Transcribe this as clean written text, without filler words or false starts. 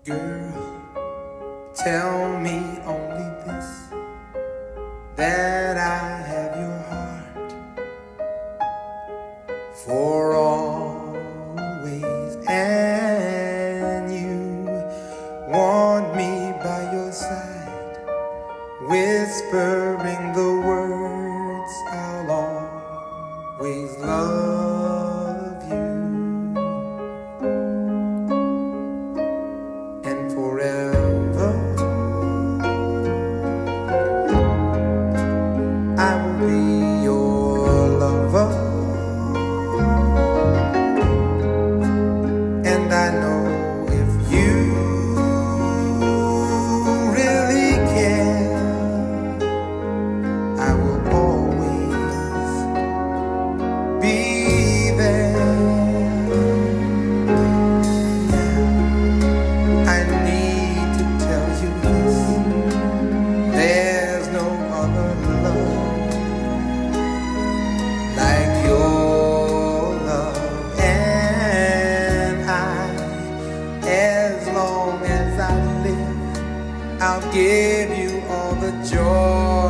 Girl, tell me only this, that I have your heart for always, and you want me by your side, whispering the words, I'll always love you. And forever I will be your lover, and I know if you really care, I will always be there. I need to tell you this, there's no other love like your love, and as long as I live, I'll give you all the joy